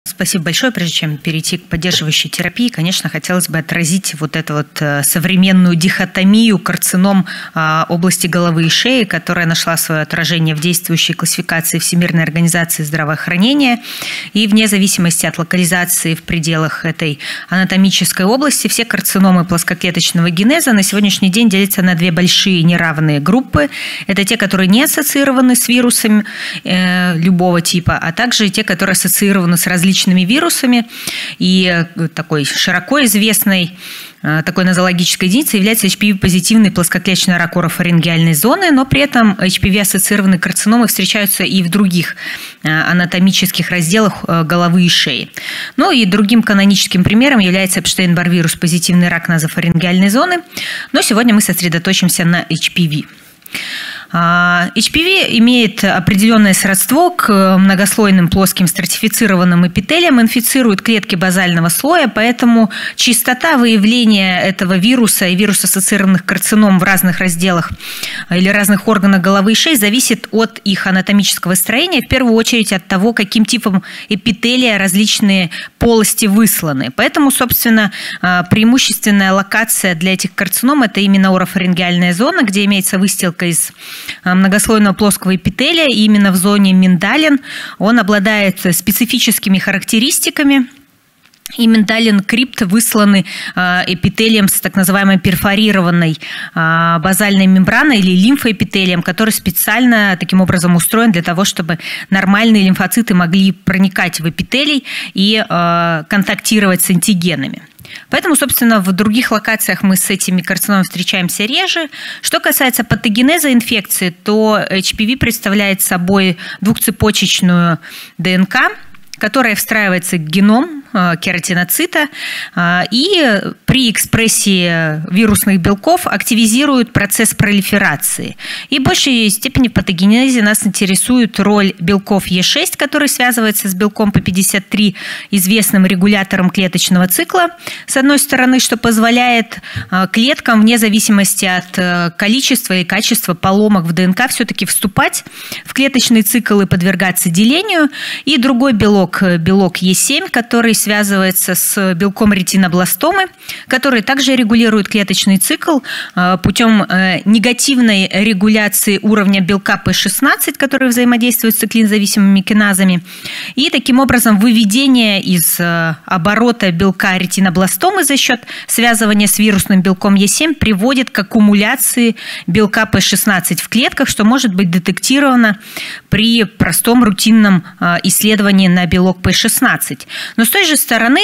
Спасибо большое. Прежде чем перейти к поддерживающей терапии, конечно, хотелось бы отразить вот эту вот современную дихотомию карцином области головы и шеи, которая нашла свое отражение в действующей классификации Всемирной организации здравоохранения. И вне зависимости от локализации в пределах этой анатомической области, все карциномы плоскоклеточного генеза на сегодняшний день делятся на две большие неравные группы. Это те, которые не ассоциированы с вирусами любого типа, а также те, которые ассоциированы с различными вирусами. И такой широко известной такой нозологической единицей является HPV-позитивный плоскоклеточный рак орофарингеальной зоны, но при этом HPV-ассоциированные карциномы встречаются и в других анатомических разделах головы и шеи. Ну и другим каноническим примером является Эпштейн-Бар вирус позитивный рак назофарингеальной зоны, но сегодня мы сосредоточимся на HPV. HPV имеет определенное сродство к многослойным плоским стратифицированным эпителиям, инфицирует клетки базального слоя, поэтому частота выявления этого вируса и вирус-ассоциированных карцином в разных разделах или разных органах головы и шеи зависит от их анатомического строения, в первую очередь от того, каким типом эпителия различные полости высланы. Поэтому, собственно, преимущественная локация для этих карцином – это именно орофарингеальная зона, где имеется выстилка из многослойного плоского эпителия, и именно в зоне миндалин он обладает специфическими характеристиками. И миндалин крипт высланы эпителием с так называемой перфорированной базальной мембраной или лимфоэпителием, который специально таким образом устроен для того, чтобы нормальные лимфоциты могли проникать в эпителий и контактировать с антигенами. Поэтому, собственно, в других локациях мы с этими карциномами встречаемся реже. Что касается патогенеза инфекции, то HPV представляет собой двухцепочечную ДНК, которая встраивается в геном кератиноцита и при экспрессии вирусных белков активизирует процесс пролиферации. И в большей степени в патогенезе нас интересует роль белков Е6, который связывается с белком P53, известным регулятором клеточного цикла, с одной стороны, что позволяет клеткам вне зависимости от количества и качества поломок в ДНК все-таки вступать в клеточный цикл и подвергаться делению. И другой белок Е7, который связывается с белком ретинобластомы, который также регулирует клеточный цикл путем негативной регуляции уровня белка P16, который взаимодействует с циклинзависимыми киназами, и таким образом выведение из оборота белка ретинобластомы за счет связывания с вирусным белком Е7 приводит к аккумуляции белка P16 в клетках, что может быть детектировано при простом рутинном исследовании на белок P16. Но с той же стороны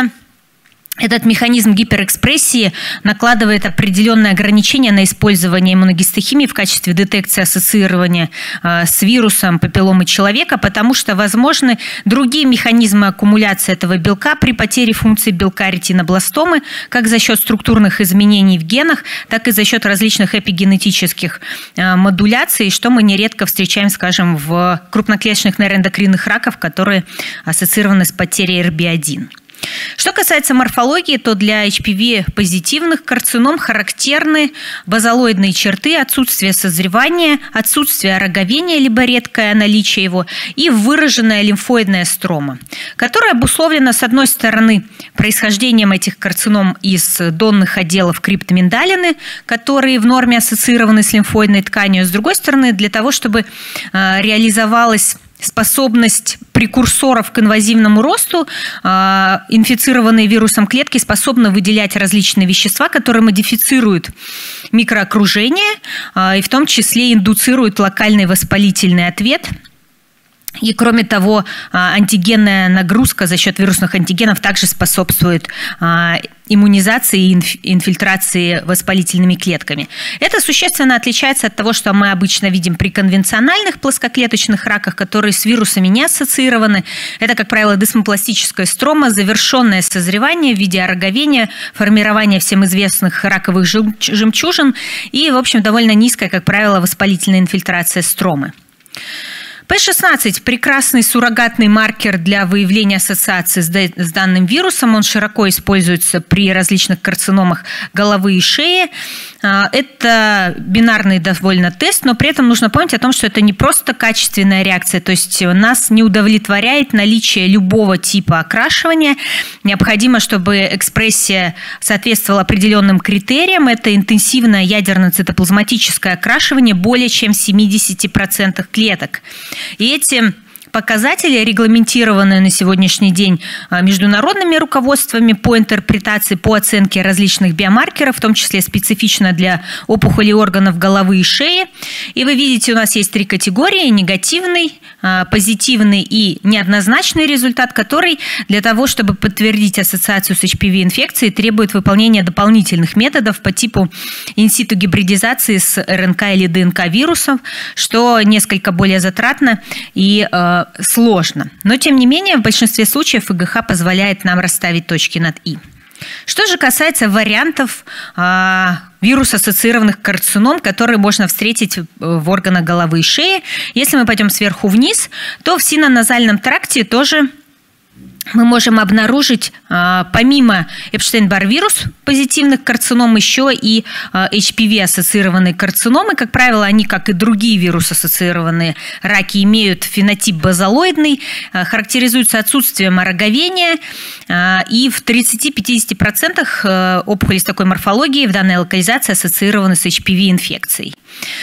этот механизм гиперэкспрессии накладывает определенные ограничения на использование иммуногистохимии в качестве детекции ассоциирования с вирусом папилломы человека, потому что возможны другие механизмы аккумуляции этого белка при потере функции белка ретинобластомы, как за счет структурных изменений в генах, так и за счет различных эпигенетических модуляций, что мы нередко встречаем, скажем, в крупноклеточных нейроэндокринных раках, которые ассоциированы с потерей RB1. Что касается морфологии, то для HPV-позитивных карцином характерны базалоидные черты, отсутствие созревания, отсутствие роговения, либо редкое наличие его, и выраженная лимфоидная строма, которая обусловлена, с одной стороны, происхождением этих карцином из донных отделов криптоминдалины, которые в норме ассоциированы с лимфоидной тканью, с другой стороны, для того, чтобы реализовалась способность прекурсоров к инвазивному росту, инфицированные вирусом клетки способны выделять различные вещества, которые модифицируют микроокружение и в том числе индуцируют локальный воспалительный ответ. И, кроме того, антигенная нагрузка за счет вирусных антигенов также способствует иммунизации и инфильтрации воспалительными клетками. Это существенно отличается от того, что мы обычно видим при конвенциональных плоскоклеточных раках, которые с вирусами не ассоциированы. Это, как правило, десмопластическая строма, завершенное созревание в виде ороговения, формирование всем известных раковых жемчужин и, в общем, довольно низкая, как правило, воспалительная инфильтрация стромы. P16 – прекрасный суррогатный маркер для выявления ассоциации с данным вирусом. Он широко используется при различных карциномах головы и шеи. Это бинарный довольно тест, но при этом нужно помнить о том, что это не просто качественная реакция, то есть нас не удовлетворяет наличие любого типа окрашивания. Необходимо, чтобы экспрессия соответствовала определенным критериям. Это интенсивное ядерно-цитоплазматическое окрашивание более чем 70% клеток. И эти показатели регламентированы на сегодняшний день международными руководствами по интерпретации, по оценке различных биомаркеров, в том числе специфично для опухолей органов головы и шеи. И вы видите, у нас есть 3 категории: негативный, позитивный и неоднозначный результат, который для того, чтобы подтвердить ассоциацию с HPV-инфекцией, требует выполнения дополнительных методов по типу инситу гибридизации с РНК или ДНК вирусов, что несколько более затратно и сложно. Но, тем не менее, в большинстве случаев ИГХ позволяет нам расставить точки над «и». Что же касается вариантов вирус-ассоциированных карцином, которые можно встретить в органах головы и шеи, если мы пойдем сверху вниз, то в синоназальном тракте тоже мы можем обнаружить, помимо Эпштейн-Бар вирус позитивных карцином, еще и HPV-ассоциированные карциномы. Как правило, они, как и другие вирус-ассоциированные раки, имеют фенотип базалоидный, характеризуются отсутствием ороговения, и в 30-50% опухолей с такой морфологией в данной локализации ассоциированы с HPV-инфекцией.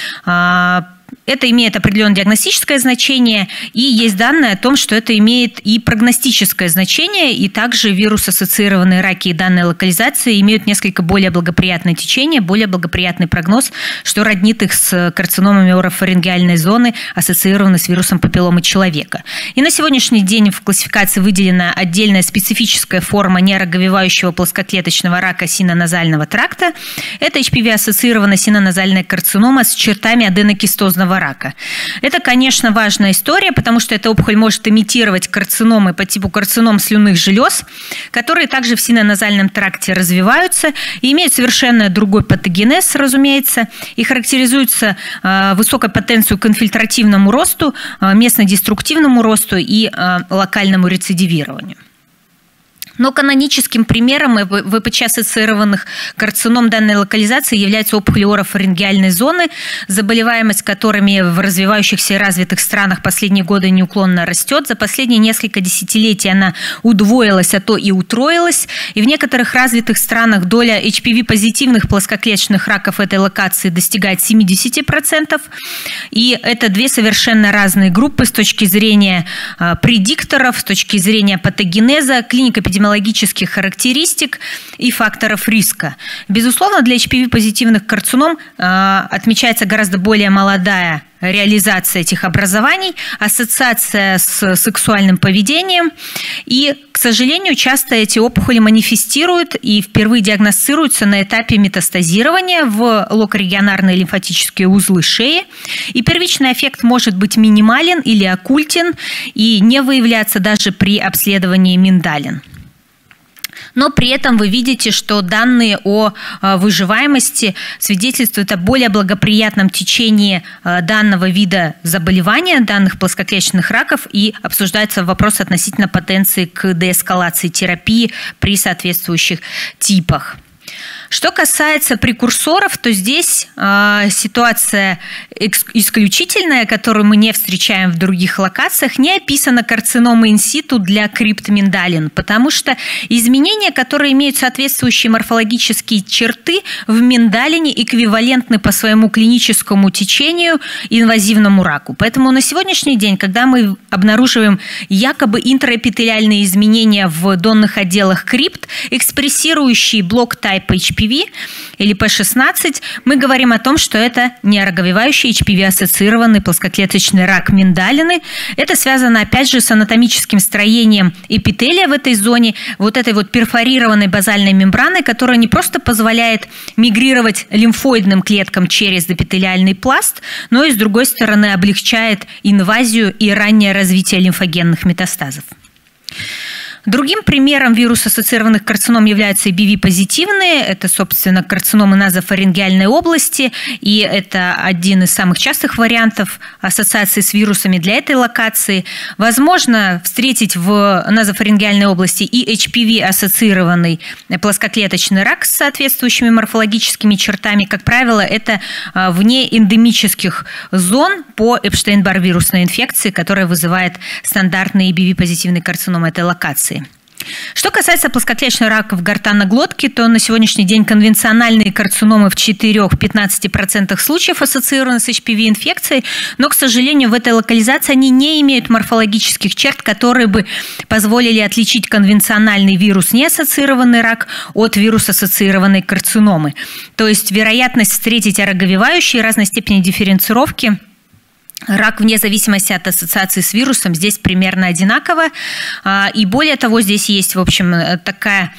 Это имеет определенное диагностическое значение, и есть данные о том, что это имеет и прогностическое значение, и также вирус-ассоциированные раки и данной локализации имеют несколько более благоприятное течение, более благоприятный прогноз, что роднит их с карциномами орофарингеальной зоны, ассоциированной с вирусом папилломы человека. И на сегодняшний день в классификации выделена отдельная специфическая форма неороговевающего плоскоклеточного рака синоназального тракта. Это HPV-ассоциированная синоназальная карцинома с чертами аденокистозного рака. Это, конечно, важная история, потому что эта опухоль может имитировать карциномы по типу карцином слюнных желез, которые также в синоназальном тракте развиваются и имеют совершенно другой патогенез, разумеется, и характеризуются высокой потенцией к инфильтративному росту, местно-деструктивному росту и локальному рецидивированию. Но каноническим примером ВПЧ-ассоциированных карцином данной локализации является опухоль орофарингеальной зоны, заболеваемость которыми в развивающихся и развитых странах последние годы неуклонно растет. За последние несколько десятилетий она удвоилась, а то и утроилась. И в некоторых развитых странах доля HPV-позитивных плоскоклеточных раков этой локации достигает 70%. И это 2 совершенно разные группы с точки зрения предикторов, с точки зрения патогенеза, клинико-эпидемиологических характеристик и факторов риска. Безусловно, для HPV-позитивных карцином отмечается гораздо более молодая реализация этих образований, ассоциация с сексуальным поведением. И, к сожалению, часто эти опухоли манифестируют и впервые диагностируются на этапе метастазирования в локорегионарные лимфатические узлы шеи. И первичный эффект может быть минимален или оккультен и не выявляться даже при обследовании миндалин. Но при этом вы видите, что данные о выживаемости свидетельствуют о более благоприятном течении данного вида заболевания, данных плоскоклеточных раков, и обсуждается вопрос относительно потенции к деэскалации терапии при соответствующих типах. Что касается прекурсоров, то здесь ситуация исключительная, которую мы не встречаем в других локациях. Не описана карцинома инситу для криптминдалин, потому что изменения, которые имеют соответствующие морфологические черты в миндалине, эквивалентны по своему клиническому течению инвазивному раку. Поэтому на сегодняшний день, когда мы обнаруживаем якобы интраэпителиальные изменения в донных отделах крипт, экспрессирующие блок type HPV или P16, мы говорим о том, что это неороговевающий HPV-ассоциированный плоскоклеточный рак миндалины. Это связано, опять же, с анатомическим строением эпителия в этой зоне, вот этой вот перфорированной базальной мембраной, которая не просто позволяет мигрировать лимфоидным клеткам через эпителиальный пласт, но и, с другой стороны, облегчает инвазию и раннее развитие лимфогенных метастазов. Другим примером вирус-ассоциированных карцином являются EBV-позитивные. Это, собственно, карциномы назофарингеальной области, и это один из самых частых вариантов ассоциации с вирусами для этой локации. Возможно встретить в назофарингеальной области и HPV-ассоциированный плоскоклеточный рак с соответствующими морфологическими чертами. Как правило, это вне эндемических зон по Эпштейн-Бар вирусной инфекции, которая вызывает стандартные EBV-позитивные карциномы этой локации. Что касается плоскоклеточных раков гортанной глотки, то на сегодняшний день конвенциональные карциномы в 4-15% случаев ассоциированы с HPV-инфекцией, но, к сожалению, в этой локализации они не имеют морфологических черт, которые бы позволили отличить конвенциональный вирус-неассоциированный рак от вирус-ассоциированной карциномы. То есть вероятность встретить ороговевающие разной степени дифференцировки рак вне зависимости от ассоциации с вирусом здесь примерно одинаково. И более того, здесь есть, в общем, такая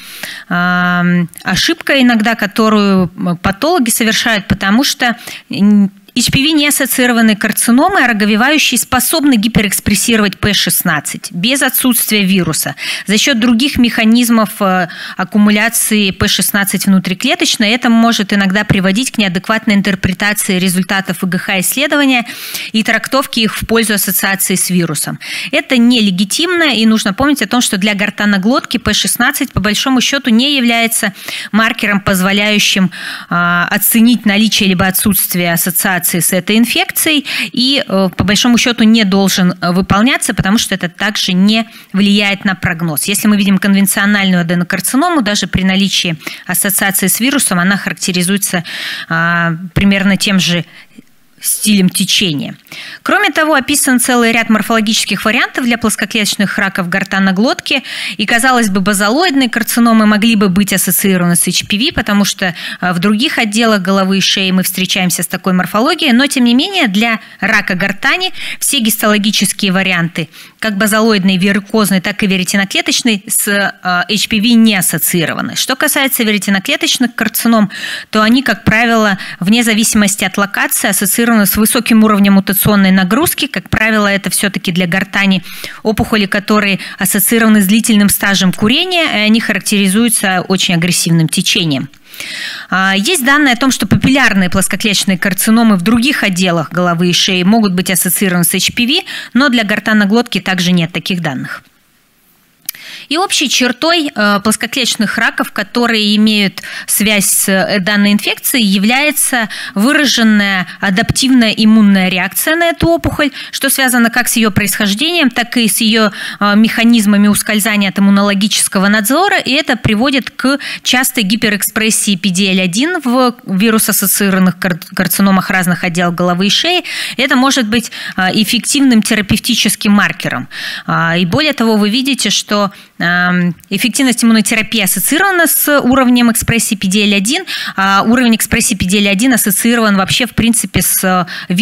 ошибка иногда, которую патологи совершают, потому что HPV-неассоциированные карциномы, ороговевающие, способны гиперэкспрессировать P16 без отсутствия вируса за счет других механизмов аккумуляции P16 внутриклеточной. Это может иногда приводить к неадекватной интерпретации результатов ИГХ-исследования и трактовке их в пользу ассоциации с вирусом. Это нелегитимно, и нужно помнить о том, что для гортанной глотки P16 по большому счету не является маркером, позволяющим оценить наличие либо отсутствие ассоциации с этой инфекцией, и по большому счету не должен выполняться, потому что это также не влияет на прогноз. Если мы видим конвенциональную аденокарциному, даже при наличии ассоциации с вирусом, она характеризуется примерно тем же стилем течения. Кроме того, описан целый ряд морфологических вариантов для плоскоклеточных раков гортанной глотки, и, казалось бы, базалоидные карциномы могли бы быть ассоциированы с HPV, потому что в других отделах головы и шеи мы встречаемся с такой морфологией, но, тем не менее, для рака гортани все гистологические варианты, как базалоидный, верикозный, так и веретиноклеточный, с HPV не ассоциированы. Что касается веретиноклеточных карцином, то они, как правило, вне зависимости от локации ассоциированы с высоким уровнем мутационной нагрузки. Как правило, это все-таки для гортани опухоли, которые ассоциированы с длительным стажем курения, и они характеризуются очень агрессивным течением. Есть данные о том, что папиллярные плоскоклеточные карциномы в других отделах головы и шеи могут быть ассоциированы с HPV, но для гортанной глотки также нет таких данных. И общей чертой плоскоклеточных раков, которые имеют связь с данной инфекцией, является выраженная адаптивная иммунная реакция на эту опухоль, что связано как с ее происхождением, так и с ее механизмами ускользания от иммунологического надзора, и это приводит к частой гиперэкспрессии PDL1 в вирус-ассоциированных карциномах разных отделов головы и шеи. Это может быть эффективным терапевтическим маркером. И более того, вы видите, что эффективность иммунотерапии ассоциирована с уровнем экспрессии PDL1, а уровень экспрессии PDL1 ассоциирован вообще, в принципе, с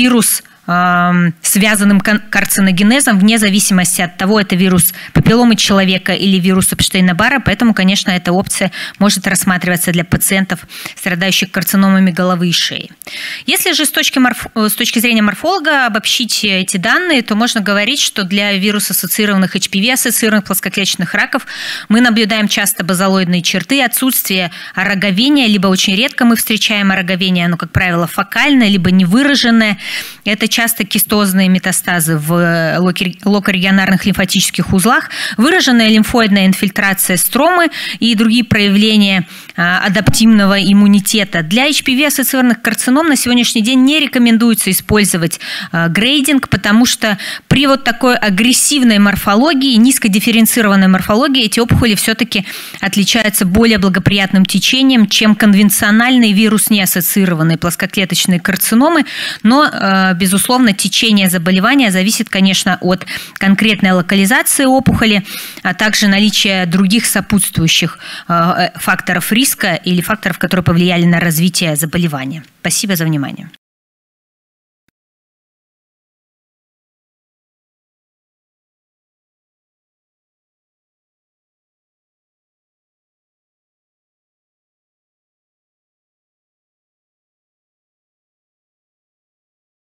связанным карциногенезом, вне зависимости от того, это вирус папилломы человека или вирус Эпштейна-Барра, поэтому, конечно, эта опция может рассматриваться для пациентов, страдающих карциномами головы и шеи. Если же с точки зрения морфолога обобщить эти данные, то можно говорить, что для вирус-ассоциированных HPV-ассоциированных плоскоклеточных раков мы наблюдаем часто базалоидные черты, отсутствие ороговения, либо очень редко мы встречаем ороговение, оно, как правило, фокальное, либо невыраженное. Это часто кистозные метастазы в локорегионарных лимфатических узлах, выраженная лимфоидная инфильтрация стромы и другие проявления адаптивного иммунитета. Для HPV-ассоциированных карцином на сегодняшний день не рекомендуется использовать грейдинг, потому что при вот такой агрессивной морфологии, низкодифференцированной морфологии, эти опухоли все-таки отличаются более благоприятным течением, чем конвенциональные вирус-неассоциированные плоскоклеточные карциномы, но, безусловно, течение заболевания зависит, конечно, от конкретной локализации опухоли, а также наличия других сопутствующих факторов риска или факторов, которые повлияли на развитие заболевания. Спасибо за внимание.